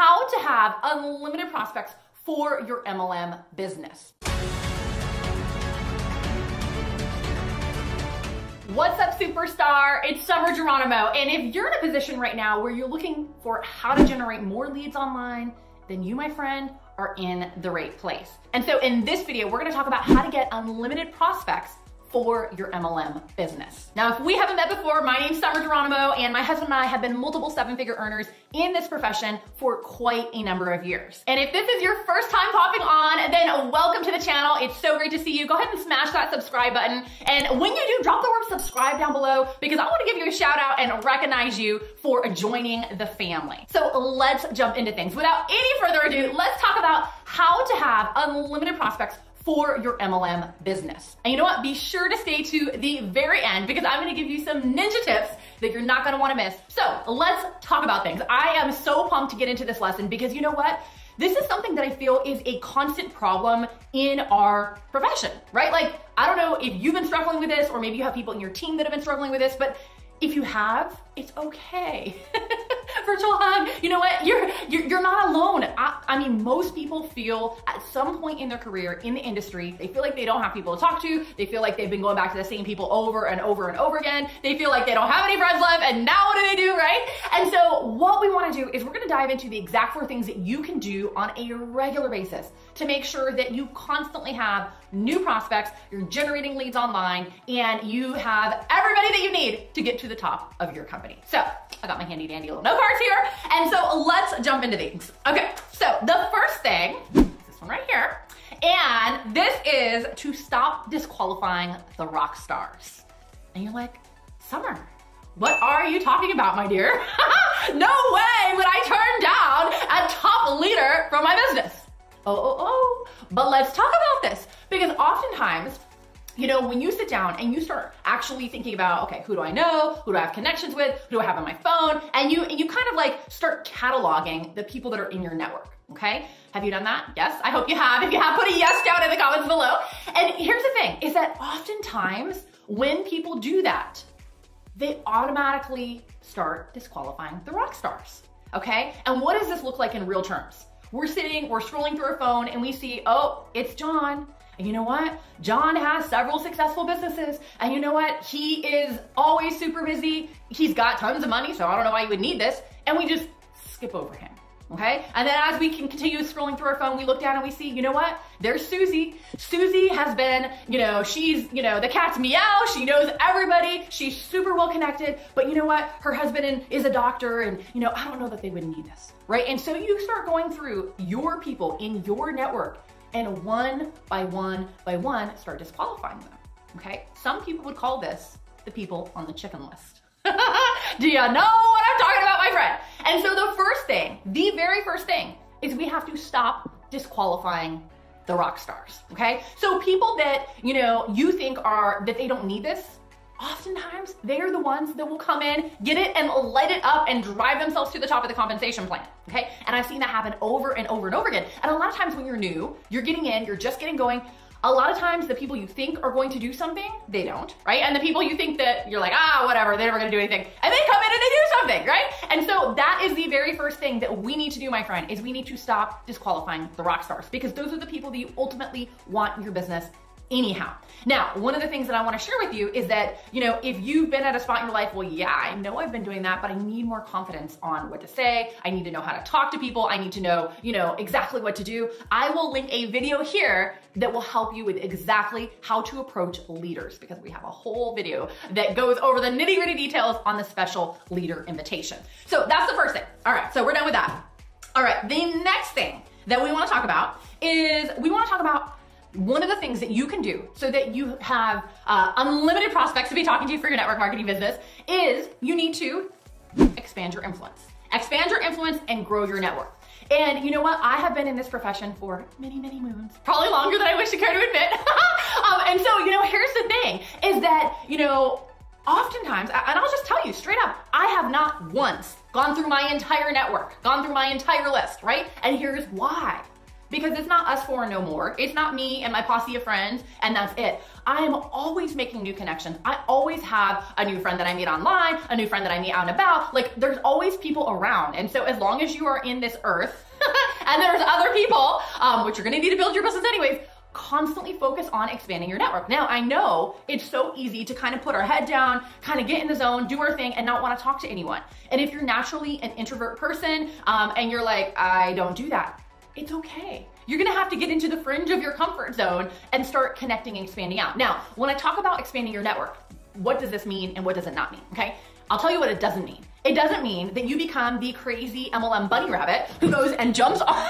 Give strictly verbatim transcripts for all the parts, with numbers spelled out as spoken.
how to have unlimited prospects for your M L M business. What's up, superstar? It's Summer Geronimo. And if you're in a position right now where you're looking for how to generate more leads online, then you, my friend, are in the right place. And so in this video, we're gonna talk about how to get unlimited prospects for your M L M business. Now, if we haven't met before, my name's Summer Geronimo, and my husband and I have been multiple seven-figure earners in this profession for quite a number of years. And if this is your first time popping on, then welcome to the channel. It's so great to see you. Go ahead and smash that subscribe button. And when you do, drop the word subscribe down below, because I wanna give you a shout out and recognize you for joining the family. So let's jump into things. Without any further ado, let's talk about how to have unlimited prospects for your M L M business. And you know what? Be sure to stay to the very end, because I'm gonna give you some ninja tips that you're not gonna wanna miss. So let's talk about things. I am so pumped to get into this lesson, because you know what? This is something that I feel is a constant problem in our profession, right? Like, I don't know if you've been struggling with this, or maybe you have people in your team that have been struggling with this, but if you have, it's okay. Virtual hug. You know what? You're you're, you're not alone. I, I mean, most people feel at some point in their career in the industry, they feel like they don't have people to talk to. They feel like they've been going back to the same people over and over and over again. They feel like they don't have any friends left, and now what do they do, right? And so what we want to do is we're going to dive into the exact four things that you can do on a regular basis to make sure that you constantly have new prospects, you're generating leads online, and you have everybody that you need to get to the top of your company. So I got my handy dandy little note cards here. And so let's jump into these. Okay, so the first thing is this one right here. And this is to stop disqualifying the rock stars. And you're like, Summer, what are you talking about, my dear? No way would I turn down a top leader from my business. Oh, oh, oh. But let's talk about this, because oftentimes, you know, when you sit down and you start actually thinking about, okay, who do I know? Who do I have connections with? Who do I have on my phone? And you, and you kind of like start cataloging the people that are in your network, okay? Have you done that? Yes, I hope you have. If you have, put a yes down in the comments below. And here's the thing, is that oftentimes when people do that, they automatically start disqualifying the rock stars, okay? And what does this look like in real terms? We're sitting, we're scrolling through our phone, and we see, oh, it's John. And you know what? John has several successful businesses. And you know what? He is always super busy. He's got tons of money, so I don't know why you would need this. And we just skip over him, okay? And then as we can continue scrolling through our phone, we look down and we see, you know what? There's Susie. Susie has been, you know, she's, you know, the cat's meow. She knows everybody. She's super well connected. But you know what? Her husband is a doctor, and, you know, I don't know that they would need this, right? And so you start going through your people in your network, and one by one by one, start disqualifying them, okay? Some people would call this the people on the chicken list. Do you know what I'm talking about, my friend? And so the first thing, the very first thing, is we have to stop disqualifying the rock stars, okay? So people that, you know, you think are, that they don't need this, oftentimes they are the ones that will come in, get it, and light it up and drive themselves to the top of the compensation plan, okay? And I've seen that happen over and over and over again. And a lot of times when you're new, you're getting in, you're just getting going, a lot of times the people you think are going to do something, they don't, right? And the people you think that you're like, ah, whatever, they're never gonna do anything, and they come in and they do something, right? And so that is the very first thing that we need to do, my friend, is we need to stop disqualifying the rock stars, because those are the people that you ultimately want in your business anyhow. Now, one of the things that I want to share with you is that, you know, if you've been at a spot in your life, well, yeah, I know I've been doing that, but I need more confidence on what to say. I need to know how to talk to people. I need to know, you know, exactly what to do. I will link a video here that will help you with exactly how to approach leaders, because we have a whole video that goes over the nitty gritty details on the special leader invitation. So that's the first thing. All right, so we're done with that. All right, the next thing that we want to talk about is we want to talk about one of the things that you can do so that you have uh, unlimited prospects to be talking to you for your network marketing business is you need to expand your influence. Expand your influence and grow your network. And you know what? I have been in this profession for many, many moons, probably longer than I wish to care to admit. um, and so, you know, here's the thing is that, you know, oftentimes, and I'll just tell you straight up, I have not once gone through my entire network, gone through my entire list, right? And here's why. because it's not us four and no more. It's not me and my posse of friends and that's it. I am always making new connections. I always have a new friend that I meet online, a new friend that I meet out and about. Like there's always people around. And so as long as you are in this earth and there's other people, um, which you're gonna need to build your business anyways, constantly focus on expanding your network. Now, I know it's so easy to kind of put our head down, kind of get in the zone, do our thing, and not want to talk to anyone. And if you're naturally an introvert person um, and you're like, I don't do that, it's okay. You're gonna have to get into the fringe of your comfort zone and start connecting and expanding out. Now, when I talk about expanding your network, what does this mean and what does it not mean, okay? I'll tell you what it doesn't mean. It doesn't mean that you become the crazy M L M bunny rabbit who goes and jumps on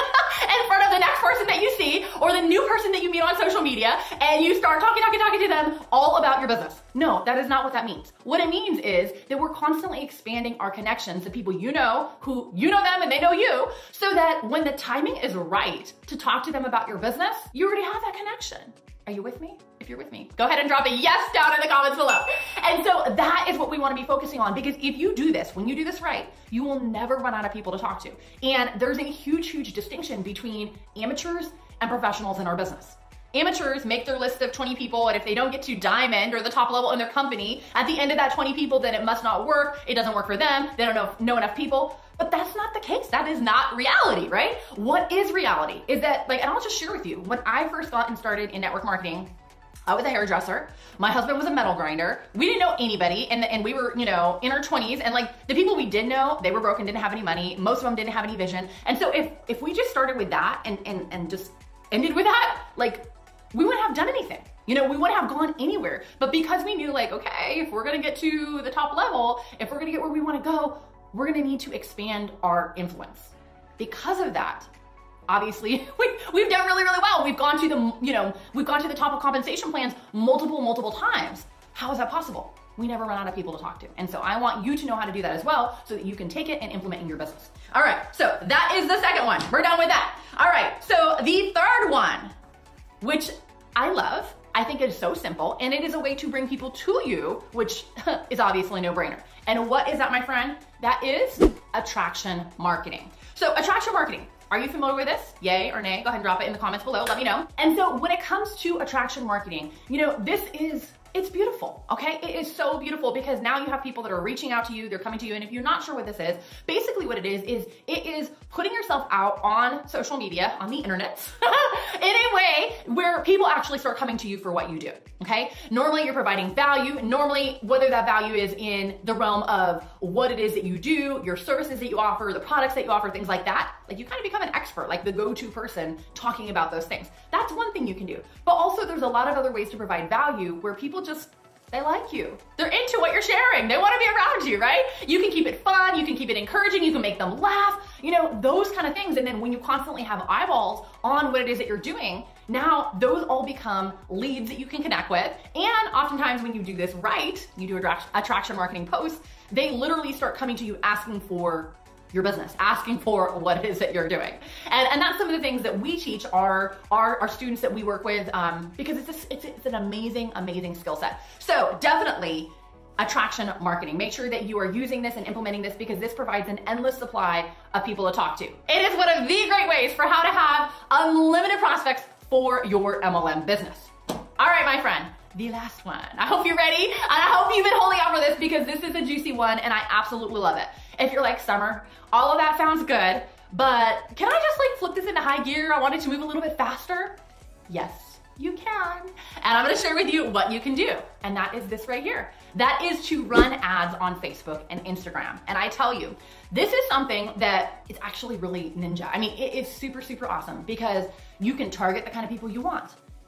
in front of the next person that you see or the new person that you meet on social media and you start talking, talking, talking to them all about your business. No, that is not what that means. What it means is that we're constantly expanding our connections to people you know, who you know them and they know you, so that when the timing is right to talk to them about your business, you already have that connection. Are you with me? If you're with me, go ahead and drop a yes down in the comments below. And so that is what we want to be focusing on, because if you do this, when you do this right, you will never run out of people to talk to. And there's a huge, huge distinction between amateurs and professionals in our business. Amateurs make their list of twenty people, and if they don't get to diamond or the top level in their company, at the end of that twenty people, then it must not work. It doesn't work for them. They don't know, know enough people. But that's not the case. That is not reality, right? What is reality is that, like, and I'll just share with you, when I first got and started in network marketing, I was a hairdresser. My husband was a metal grinder. We didn't know anybody, and, and we were, you know, in our twenties, and like the people we did know, they were broken, didn't have any money. Most of them didn't have any vision. And so if if we just started with that and and and just ended with that, like, we wouldn't have done anything. You know, we wouldn't have gone anywhere. But because we knew, like, okay, if we're gonna get to the top level, if we're gonna get where we wanna go, we're gonna need to expand our influence. Because of that, obviously, we, we've done really, really well. We've gone to the, you know, we've gone to the top of compensation plans multiple, multiple times. How is that possible? We never run out of people to talk to. And so I want you to know how to do that as well, so that you can take it and implement in your business. All right, so that is the second one. We're done with that. All right, so the third one, which I love, I think it is so simple, and it is a way to bring people to you, which is obviously no brainer. And what is that, my friend? That is attraction marketing. So attraction marketing, are you familiar with this? Yay or nay? Go ahead and drop it in the comments below, let me know. And so when it comes to attraction marketing, you know, this is, it's beautiful, okay? It is so beautiful because now you have people that are reaching out to you, they're coming to you, and if you're not sure what this is, basically what it is, is it is putting yourself out on social media, on the internet, in a way where people actually start coming to you for what you do, okay? Normally you're providing value, normally whether that value is in the realm of what it is that you do, your services that you offer, the products that you offer, things like that, like you kind of become an expert, like the go-to person talking about those things. That's one thing you can do. But also there's a lot of other ways to provide value where people just, they like you. They're into what you're sharing. They want to be around you, right? You can keep it fun. You can keep it encouraging. You can make them laugh, you know, those kind of things. And then when you constantly have eyeballs on what it is that you're doing, now those all become leads that you can connect with. And oftentimes when you do this right, you do attraction marketing posts, they literally start coming to you asking for your business, asking for what it is that you're doing. And, and that's some of the things that we teach our, our, our students that we work with um, because it's, a, it's, it's an amazing, amazing skill set. So definitely attraction marketing. Make sure that you are using this and implementing this because this provides an endless supply of people to talk to. It is one of the great ways for how to have unlimited prospects for your M L M business. All right, my friend. The last one. I hope you're ready, and I hope you've been holding out for this because this is a juicy one and I absolutely love it. If you're like, Summer, all of that sounds good, but can I just like flip this into high gear? I want it to move a little bit faster. Yes, you can. And I'm gonna share with you what you can do. And that is this right here. That is to run ads on Facebook and Instagram. And I tell you, this is something that is actually really ninja. I mean, it is super, super awesome because you can target the kind of people you want.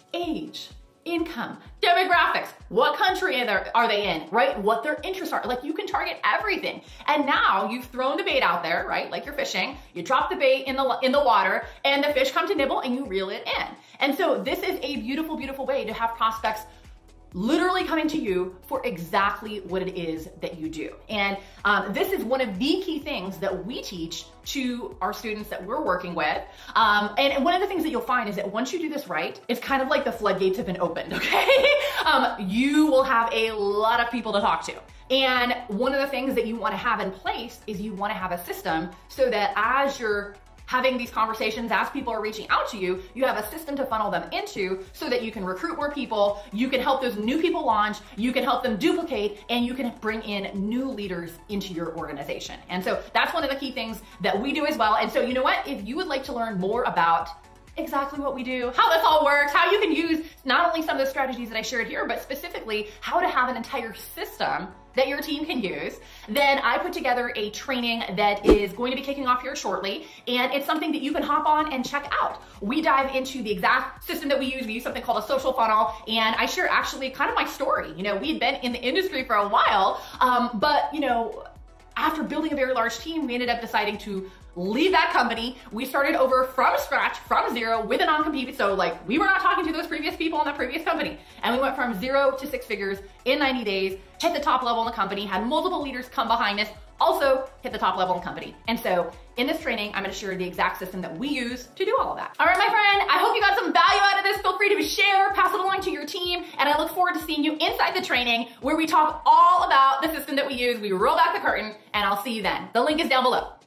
Age, income, demographics, what country are they in, right? What their interests are. Like you can target everything. And now you've thrown the bait out there, right? Like you're fishing, you drop the bait in the, in the water and the fish come to nibble and you reel it in. And so this is a beautiful, beautiful way to have prospects literally coming to you for exactly what it is that you do. And um, this is one of the key things that we teach to our students that we're working with. Um, and one of the things that you'll find is that once you do this right, it's kind of like the floodgates have been opened, okay? um, you will have a lot of people to talk to. And one of the things that you wanna have in place is you wanna have a system so that as you're having these conversations as people are reaching out to you, you have a system to funnel them into so that you can recruit more people, you can help those new people launch, you can help them duplicate, and you can bring in new leaders into your organization. And so that's one of the key things that we do as well. And so you know what? If you would like to learn more about exactly what we do, how this all works, how you can use not only some of the strategies that I shared here, but specifically how to have an entire system that your team can use, then I put together a training that is going to be kicking off here shortly, and it's something that you can hop on and check out. We dive into the exact system that we use. We use something called a social funnel, and I share actually kind of my story. You know, we'd been in the industry for a while, um, but you know, after building a very large team, we ended up deciding to leave that company. We started over from scratch, from zero, with a non-compete. So like, we were not talking to those previous people in that previous company. And we went from zero to six figures in ninety days, hit the top level in the company, had multiple leaders come behind us, also hit the top level in the company. And so in this training, I'm gonna share the exact system that we use to do all of that. All right, my friend, I hope you got some value out of this. Feel free to share, pass it along to your team, and I look forward to seeing you inside the training where we talk all about the system that we use. We roll back the curtain, and I'll see you then. The link is down below.